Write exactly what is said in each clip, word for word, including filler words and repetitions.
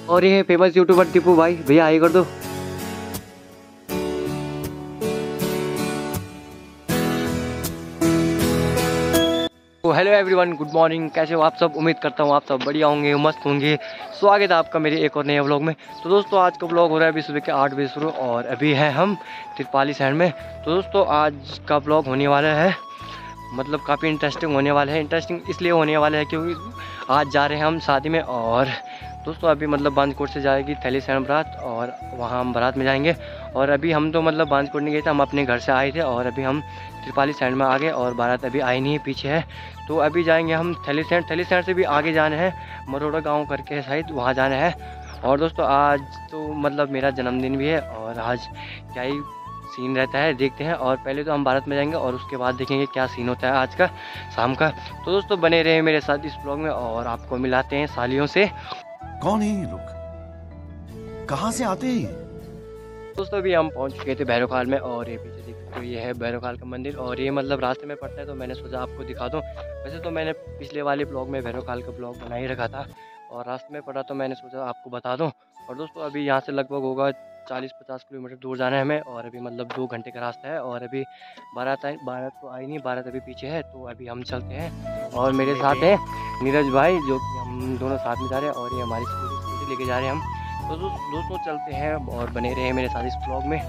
और ये है फेमस यूट्यूबर टिप्पू भाई, भैया आई कर दो। तो हेलो एवरीवन, गुड मॉर्निंग। कैसे हो आप सब? उम्मीद करता हूँ आप सब बढ़िया होंगे, मस्त होंगे। स्वागत है आपका मेरे एक और नए व्लॉग में। तो दोस्तों आज का व्लॉग हो रहा है अभी सुबह के आठ बजे शुरू और अभी है हम तिरपाली साइड में। तो दोस्तों आज का व्लॉग होने वाला है मतलब काफ़ी इंटरेस्टिंग होने वाला है। इंटरेस्टिंग इसलिए होने वाला है क्योंकि आज जा रहे हैं हम शादी में। और दोस्तों अभी मतलब बांदकोट से जाएगी थैली सैन बारात और वहाँ हम बारात में जाएंगे। और अभी हम तो मतलब बांदकोट नहीं गए थे, हम अपने घर से आए थे और अभी हम तिरपाली साइड में आ गए और बारात अभी आई नहीं है, पीछे है। तो अभी जाएंगे हम थैली सैन। थैली सैन से भी आगे जाना है, मरोड़ा गाँव करके शायद वहाँ जाना है। और दोस्तों आज तो मतलब मेरा जन्मदिन भी है और आज क्या ही सीन रहता है देखते हैं। और पहले तो हम बारात में जाएंगे और उसके बाद देखेंगे क्या सीन होता है आज का शाम का। तो दोस्तों बने रहे मेरे साथ इस ब्लॉग में और आपको मिलाते हैं सालियों से। कौन है ये लोग, कहाँ से आते हैं? दोस्तों अभी हम पहुंच चुके थे भैरवकाल में और ये पीछे देख सकते हो ये है भैरवकाल का मंदिर और ये मतलब रास्ते में पड़ता है। तो मैंने सोचा आपको दिखा दूं। वैसे तो मैंने पिछले वाले ब्लॉग में भैरवकाल का ब्लॉग बना ही रखा था और रास्ते में पड़ा तो मैंने सोचा आपको बता दूं। और दोस्तों अभी यहाँ से लगभग होगा चालीस पचास किलोमीटर दूर जाना है हमें और अभी मतलब दो घंटे का रास्ता है। और अभी बारात आई बारात तो आई नहीं, बारात अभी पीछे है। तो अभी हम चलते हैं और मेरे साथ है नीरज भाई जो कि हम दोनों साथ में जा रहे हैं और ये हमारी स्कूटी स्कूटी लेके जा रहे हैं हम। तो दोस्तों चलते हैं और बने रहे मेरे साथ इस ब्लॉग में।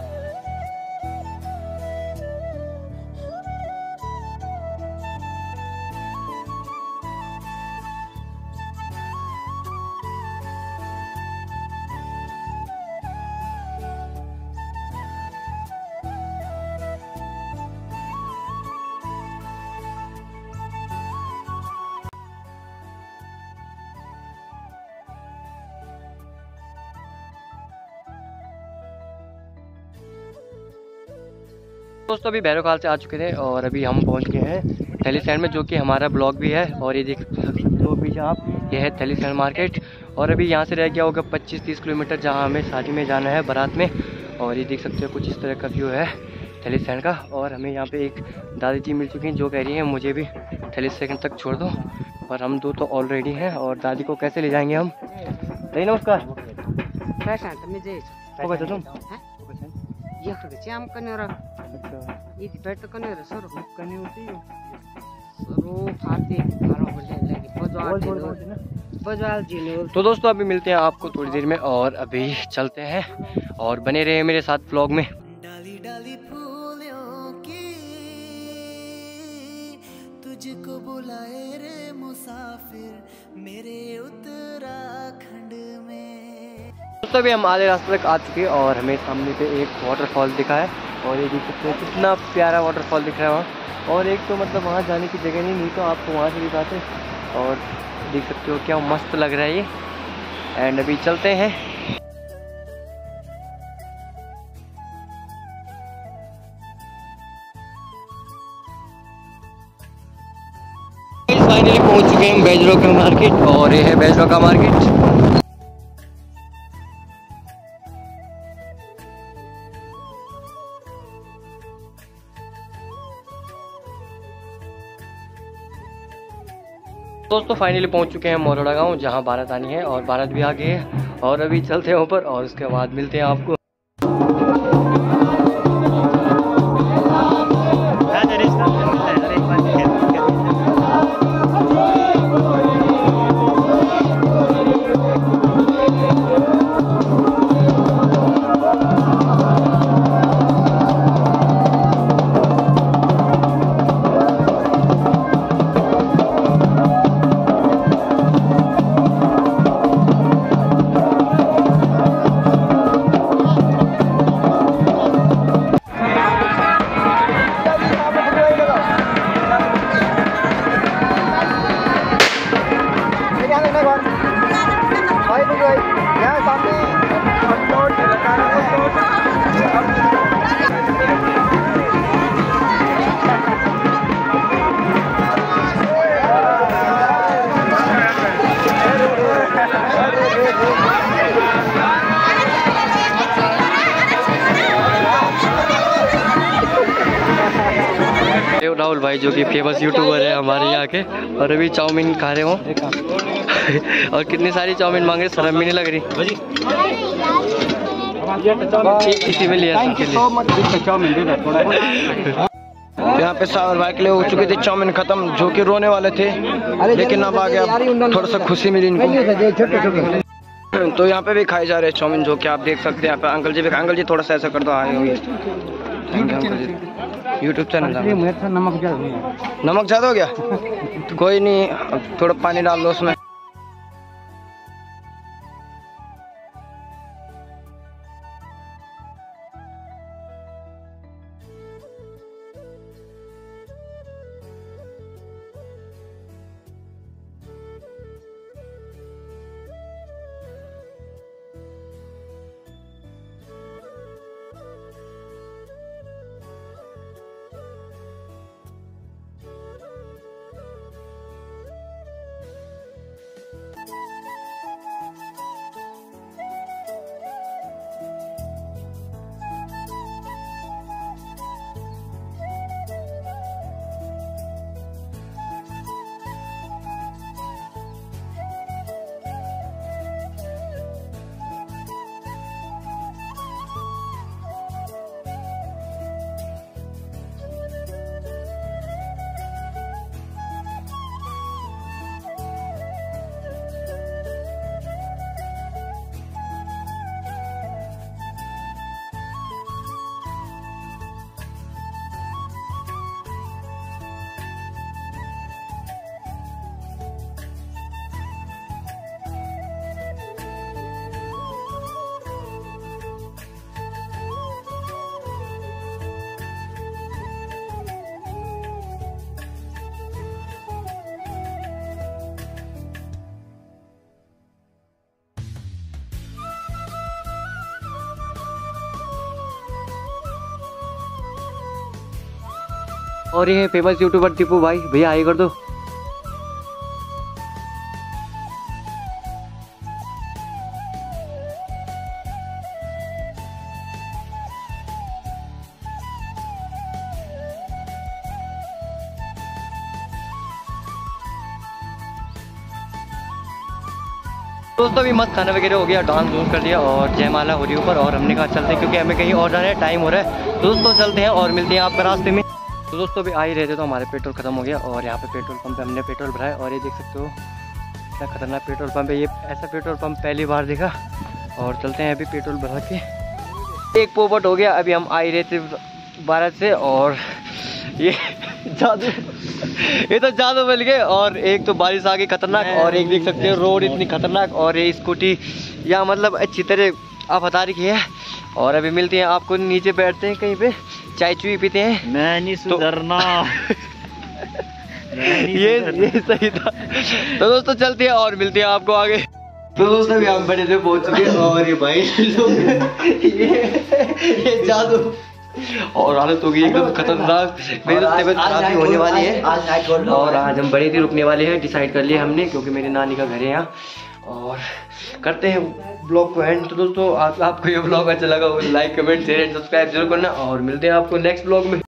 दोस्तों अभी भैरवकाल से आ चुके थे और अभी हम पहुंच गए हैं थैली सैन में जो कि हमारा ब्लॉग भी है। और ये देख सकते हो पीछे आप, ये है थैली सैन मार्केट। और अभी यहाँ से रह गया होगा पच्चीस तीस किलोमीटर जहाँ हमें शादी में जाना है बारात में। और ये देख सकते हो कुछ इस तरह का व्यू है थैली सैन का। और हमें यहाँ पे एक दादी जी मिल चुकी हैं जो कह रही हैं मुझे भी थैली सैन तक छोड़ दो। और हम दो तो ऑलरेडी हैं और दादी को कैसे ले जाएंगे हम? नहीं नमस्कार तुम ఇది పెట్టుకునేరు సరు ముక్కనే ఉంది సరు फाटे मारो बोले लगी बजवाल बजवाल जी ने। तो दोस्तों अभी मिलते हैं आपको थोड़ी देर में और अभी चलते हैं और बने रहे मेरे साथ व्लॉग में। डाली डाली फूलों की तुझको बुलाए रे मुसाफिर मेरे उत्तराखंड में। दोस्तों अभी हम आधे रास्ते तक आ चुके हैं और हमें सामने पे एक वाटरफॉल दिखा है और ये देख सकते हैं कितना प्यारा वाटरफॉल दिख रहा है वहाँ। और एक तो मतलब वहाँ जाने की जगह नहीं नहीं तो आपको वहाँ से दिखाते। और देख सकते हो क्या मस्त लग रहा है ये। एंड अभी चलते हैं। फाइनली पहुँच चुके हैं बैजरो का मार्केट और ये है बैजरो का मार्केट। दोस्तों फाइनली पहुंच चुके हैं मरोड़ा गांव जहां बारात आनी है और बारात भी आ गई है। और अभी चलते हैं ऊपर और उसके बाद मिलते हैं आपको। राहुल भाई जो कि फेमस यूट्यूबर है हमारे यहाँ के और अभी चाउमीन खा रहे हो। और कितनी सारी चाउमीन मांग रहे, शर्म भी नहीं लग रही। इसी में लिया सबके लिए। यहाँ पे सावर भाई के लिए हो चुके थे चाउमीन खत्म, जो कि रोने वाले थे, लेकिन अब आ गया, थोड़ा सा खुशी मिली इनको। तो यहाँ पे भी खाए जा रहे हैं चाउमीन, जो कि आप देख सकते हैं। यहाँ पे अंकल जी भी, अंकल जी थोड़ा सा ऐसा कर दो, आए हुए यूट्यूब चैनल। नमक ज्यादा नमक ज्यादा हो गया, कोई नहीं, थोड़ा पानी डाल दो उसमें। और ये फेमस यूट्यूबर टीपू भाई, भैया आइए कर दो। दोस्तों भी मस्त खाना वगैरह हो गया, डांस वांस कर लिया और जयमाला हो रही है ऊपर, और हमने कहा चलते हैं क्योंकि हमें कहीं और जाना है, टाइम हो रहा है। तो दोस्तों चलते हैं और मिलते हैं आपका रास्ते में। तो दोस्तों भी आ ही रहे थे तो हमारे पेट्रोल खत्म हो गया और यहाँ पे पेट्रोल पंप पे हमने पेट्रोल भराया और ये देख सकते हो इतना खतरनाक पेट्रोल पंप है। ये ऐसा पेट्रोल पंप पहली बार देखा। और चलते हैं अभी पेट्रोल भरा के। एक पोपट हो गया, अभी हम आ ही रहे थे भारत से और ये जादू ये तो जादू मिल गए। और एक तो बारिश आ गई खतरनाक, और एक देख सकते हो रोड इतनी खतरनाक, और ये स्कूटी या मतलब अच्छी तरह आप बता रही है। और अभी मिलते हैं आपको, नीचे बैठते हैं कहीं पे, चाय चुई पीते हैं। मैं नहीं सुधरना ये ये सही था। तो दोस्तों चलते हैं और मिलते हैं आपको आगे। तो दोस्तों अभी हम बड़े से पहुंच चुके हैं और ये भाई ये ये जादू और हालत हो गई एकदम खतरनाक। मेरी तो तबीयत खराब भी होने वाली है और आज हम बड़ी थी रुकने वाले हैं, डिसाइड कर लिया हमने, क्योंकि मेरी नानी का घर है यहाँ। और करते हैं ब्लॉग को एंड। तो दोस्तों आप, आपको ये ब्लॉग अच्छा लगा हो like comment share and subscribe जरूर करना और मिलते हैं आपको नेक्स्ट ब्लॉग में।